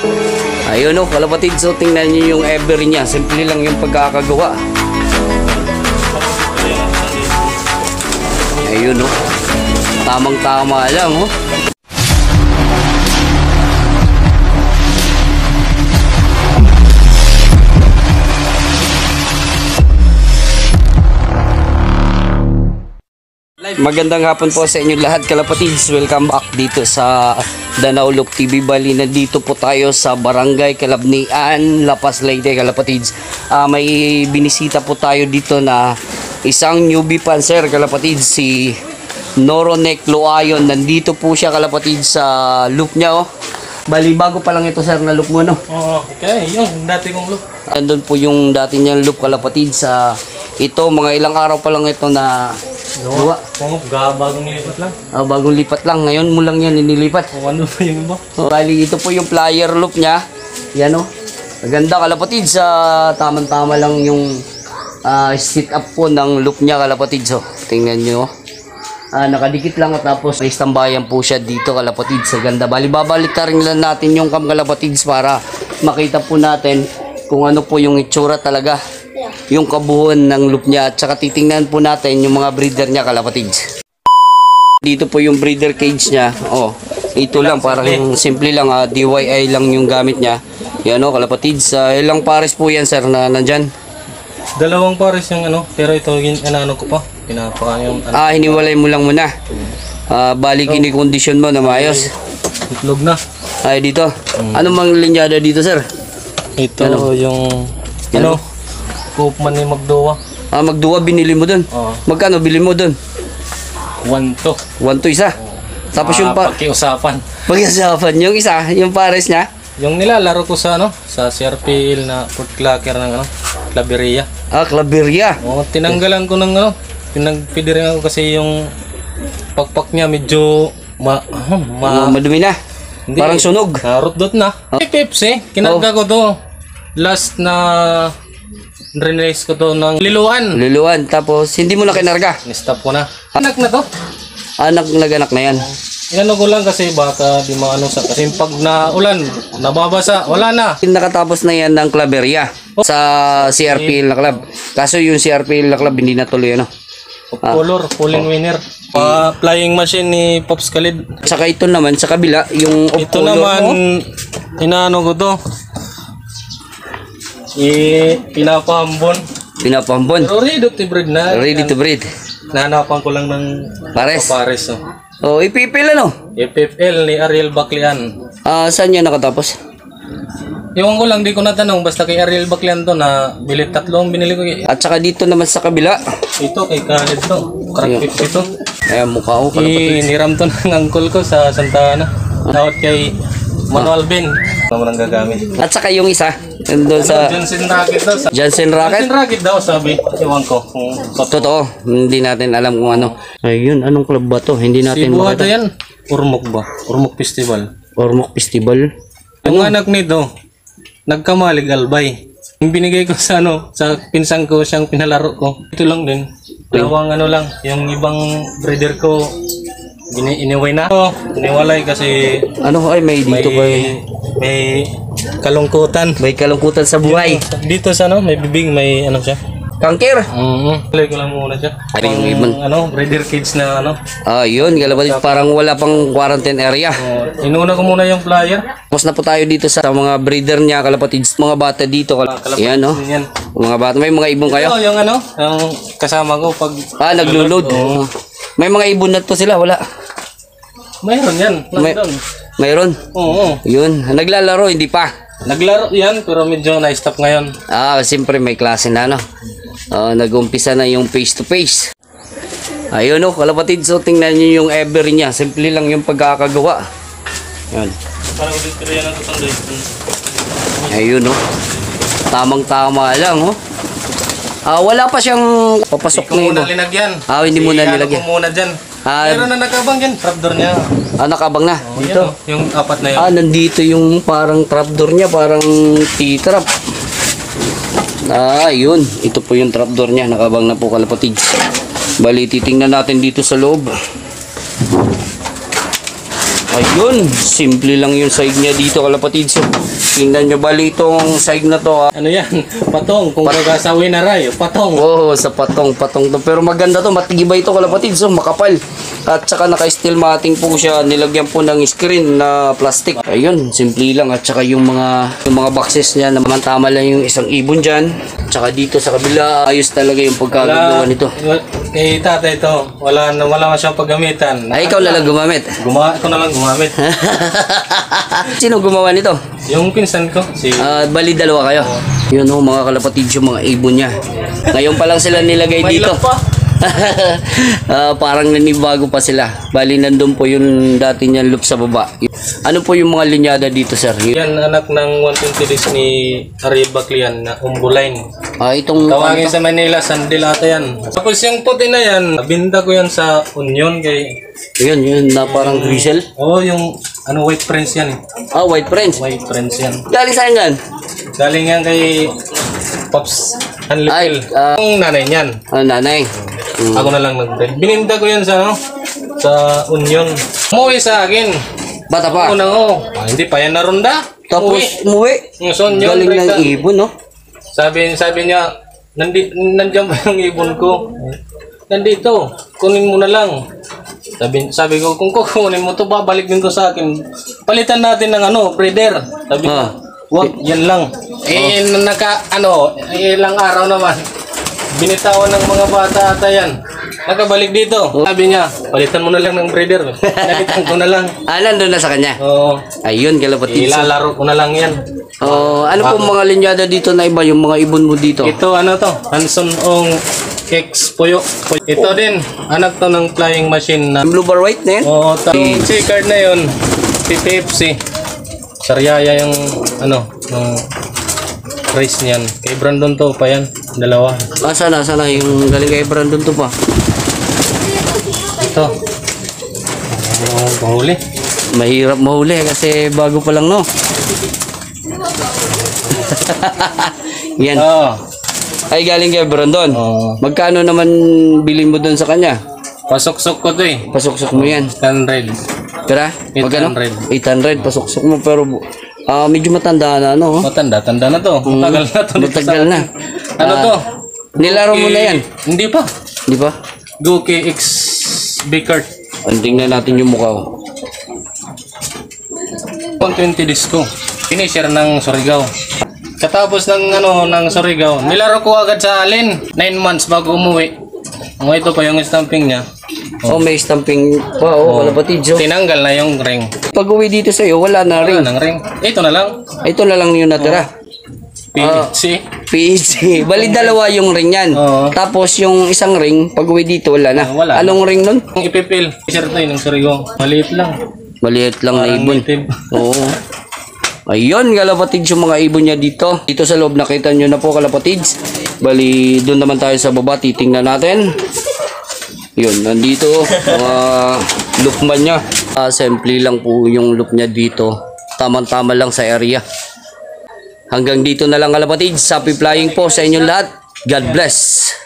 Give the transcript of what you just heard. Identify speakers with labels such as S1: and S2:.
S1: Ayun o, kalapatid. So, tingnan nyo yung ever niya. Simple lang yung pagkakagawa. Ayun o. Tamang-tama lang o. Magandang hapon po sa inyo lahat, kalapatids. Welcome back dito sa Danaulog TV Bali. Nandito po tayo sa Barangay Calabnian, La Paz, Leyte, kalapatids. May binisita po tayo dito na isang newbie panser, kalapatids, si Noronek Loayon. Nandito po siya, kalapatids, sa loop niya. Bali, bago pa lang ito, sir, na loop mo, no?
S2: Okay, yung dati kong loop.
S1: Andun po yung dati niyang loop, kalapatids. Ito, mga ilang araw pa lang ito na gawa.
S2: Bagong lipat lang.
S1: Bagong lipat lang. Ngayon mo lang yan inilipat.
S2: Ano ba yung iba?
S1: Bali, ito po yung flyer loop niya. Yan o. Maganda, kalapatid. Tamang-tama lang yung sit up po ng loop niya, kalapatid. So, tingnan nyo. Nakadikit lang at tapos may istambayan po siya dito, kalapatid. Sa ganda. Bali, babalik ka rin lang natin yung kalapatid para makita po natin kung ano po yung itsura talaga, yung kabuuan ng loop niya, at saka titingnan po natin yung mga breeder niya, kalapatids. Dito po yung breeder cage niya. Ito lang, parang simple lang, DIY lang yung gamit niya. Yan o, kalapatids. Ilang pares po yan, sir, na nandyan?
S2: Dalawang pares yung pero ito yung ano ko pa. Pinapaka yung
S1: hiniwalay mo lang muna. Bali, kinikondisyon mo na maayos.
S2: Itlog na.
S1: Ay, dito. Anong mga linyada dito, sir?
S2: Ito yung Koopman ni Magdowa.
S1: Magdowa, binili mo dun? Magkano bili mo dun?
S2: 1-2.
S1: 1-2 isa. Tapos yung
S2: pakiusapan.
S1: Pakiusapan. Yung isa, yung pares niya?
S2: Yung nilalaro ko sa sa CRPL na Port Clacker ng Claveria.
S1: Claveria.
S2: Tinanggalan ko ng pinagpidirin ako kasi yung pakpak niya medyo
S1: madumi na. Hindi, parang sunog.
S2: Rot-dot na. Pepsi, kinarga ko to. Last na release ko to ng liluan.
S1: Liluan. Tapos hindi mo na kinarga.
S2: Ni-stop ko na. Anak na to.
S1: Naganak na yan.
S2: Inano ko lang kasi baka di maano sa kasi pag na ulan, nababasa, wala na.
S1: Nakatapos na yan ng Claveria sa CRPL na club. Kaso yung CRPL na club hindi natuloy
S2: color, pulling winner. Flying machine ni Pops Khalid.
S1: Saka ito naman sa kabila, yung
S2: ito naman inaano ko to. Pinapahambon.
S1: Pero
S2: ready to breed na.
S1: Ready to breed.
S2: Nahanapan ko lang ng
S1: pares.
S2: FFL FFL ni Ariel Baclian.
S1: Saan yan nakatapos?
S2: Yung ko lang, di ko natanong. Basta kay Ariel Baclian to na bilit tatlong binili ko.
S1: At saka dito naman sa kabila.
S2: Ito kay Khalid to. Crack 50 to.
S1: Ayan, mukha ko.
S2: Niram to ng uncle ko sa Santa Ana. Tawad kay Manuel Ben. Naman ang gagamit.
S1: At saka yung isa. Doon sa
S2: Johnson Rocket daw.
S1: Johnson Rocket?
S2: Johnson Rocket daw sabi. Iwan ko.
S1: Totoo. Hindi natin alam kung ano. Ayun, anong club ba to? Hindi natin
S2: makita. Yan. Urmok ba? Urmok Festival.
S1: Urmok Festival?
S2: Yung anak nito, nagkamalig albay. Yung binigay ko sa sa pinsan ko siyang pinalaro ko. Ito lang din. Dalawang lang. Yung ibang breeder ko, iniway na. Iniwalay kasi
S1: may dito
S2: may kalungkutan.
S1: May kalungkutan sa buhay.
S2: Dito sa may bibig, may siya.
S1: Kangkir.
S2: Play ko lang muna siya.
S1: Yung ibang
S2: breeder cage na
S1: yun, kalapatid, parang wala pang quarantine area.
S2: Inuna ko muna yung flyer.
S1: Tapos na po tayo dito sa mga breeder niya, kalapatid, mga bata dito. Yan mga bata, may mga ibon kayo?
S2: Yung yung kasama ko pag
S1: naglo-load. May mga ibon na to sila, wala.
S2: Mayroon yan.
S1: Mayroon?
S2: Oo.
S1: Yun, naglalaro, hindi pa.
S2: Naglaro yan, pero medyo na-stop ngayon.
S1: Siyempre may klase na nag-umpisa na yung face to face. Ayun kalapatid, so tingnan nyo yung ever niya. Simple lang yung pagkakagawa. Yan.
S2: Parang ulit ko yan ang tutanggal.
S1: Ayun tamang-tama lang wala pa siyang papasok na
S2: muna linagyan.
S1: Hindi mo na nilagyan.
S2: Muna dyan. Meron na nakabang dyan, trapdoor niya.
S1: Nakabang na. Dito.
S2: Yung apat na yun.
S1: Nandito yung parang trapdoor niya, parang T-trap. Yun. Ito po yung trapdoor niya, nakabang na po, kalapatid. Bali, titingnan natin dito sa loob. Ayun, simple lang yung sahig niya dito kalapatid. So, tingnan nyo bali itong sahig na to.
S2: Ano yan? Patong. Kung gagawin na ray, patong.
S1: Oo, sa patong to. Pero maganda to, matibay ito kalapatid. So, makapal. At saka naka-steel matting po siya. Nilagyan po ng screen na plastic. Ayun, simple lang. At saka yung mga boxes niya, naman tama lang yung isang ibon dyan. At saka dito sa kabila, ayos talaga yung pagkagagawa nito.
S2: Kay tatay ito, wala siyang paggamitan.
S1: Ay, ikaw na lang gumamit.
S2: Ito na lang gumamit.
S1: Sino gumawa nito?
S2: Yung pinsan ko, si...
S1: Bali dalawa kayo. Yun ho, mga kalapatid yung mga ibon niya. Ngayon pa lang sila nilagay dito. Parang nanibago pa sila. Bali nandun po yung dati niyang loop sa baba. Ano po yung mga linyada dito, sir?
S2: Yan, anak ng 120 days ni Ariel Baclian na Umbuline.
S1: Itong
S2: Tawagin sa Manila, Sandil ata yan. Tapos yung puti na yan, nabinta ko yan sa Union kay...
S1: yun na parang grisel.
S2: yung White Prince yan eh.
S1: White Prince.
S2: White Prince yan.
S1: Galing saan yan?
S2: Galing yan kay Pops Hanlipil. Yung nanay niyan.
S1: Nanay.
S2: Ako na lang nag-break. Bininda ko yan sa Union. Umuwi sa akin.
S1: Bata pa.
S2: Hindi pa yan naronda.
S1: Tapos umuwi. Galing ng ibon, no?
S2: Sabi niya, nandiyan ba yung ibon ko? Nandito, kunin mo na lang. Sabi ko, kung kukunin mo to, babalik din ko sa akin. Palitan natin ng breeder. Sabi ko, wag, yan lang. Ilang araw naman. Binitawan ng mga bata ata yan. Nakabalik dito. Sabi niya, palitan mo na lang ng breeder. Palitan ko na lang.
S1: Nandun na sa kanya?
S2: Oo.
S1: Ayun, kalapatid.
S2: Ilalaro ko na lang yan.
S1: Ano po mga linyada dito na iba, yung mga ibon mo dito?
S2: Ito, Hanson Ong X Puyo. Ito din, anak to ng flying machine na...
S1: Blue bar white na yan?
S2: Oo, C-card na yun. PPFC. Sariaya yung, yung race niyan. Kay Brandon to pa yan. Dalawa.
S1: Sana yung galing kay Brandon to pa.
S2: Ito. Mahuli.
S1: Mahirap mahuli kasi bago pa lang, no? Yan. Ay, galing kay Brandon. Magkano naman bilhin mo doon sa kanya?
S2: Pasok-sok ko to eh.
S1: Pasok-sok mo yan.
S2: 100.
S1: Tara? Magkano? 800. Pasok-sok mo pero medyo matanda na, no?
S2: Tanda na to. Matagal na to.
S1: Matagal na.
S2: Ano to?
S1: Nilaro mo na yan?
S2: Hindi pa.
S1: Di ba?
S2: Goki X Bicart.
S1: Tingnan natin yung mukha.
S2: 120 disco. Finisher ng Surigao. Katapos ng Surigao, nilaro ko agad sa Alin. 9 months bago umuwi. Ito pa yung stamping niya.
S1: May stamping pa. Kalapatid.
S2: Tinanggal na yung ring.
S1: Pag uwi dito sa'yo, wala na ring.
S2: Wala ng ring. Ito na lang.
S1: Ito na lang yung natira. PHC. Bali dalawa yung ring yan. Tapos yung isang ring, pag uwi dito, wala na.
S2: Wala.
S1: Anong ring nun?
S2: Yung ipipil. T-shirt na yun ng Surigao. Maliit lang.
S1: Maliit lang na ibon. Oo. Ayun, kalapatids yung mga ibon niya dito. Dito sa loob, nakita nyo na po kalapatids. Bali, doon naman tayo sa baba. Titingnan natin. Yun, nandito. Mga loopman niya. Simple lang po yung loop niya dito. Tamang-tama lang sa area. Hanggang dito na lang kalapatids. Happy flying po sa inyong lahat. God bless.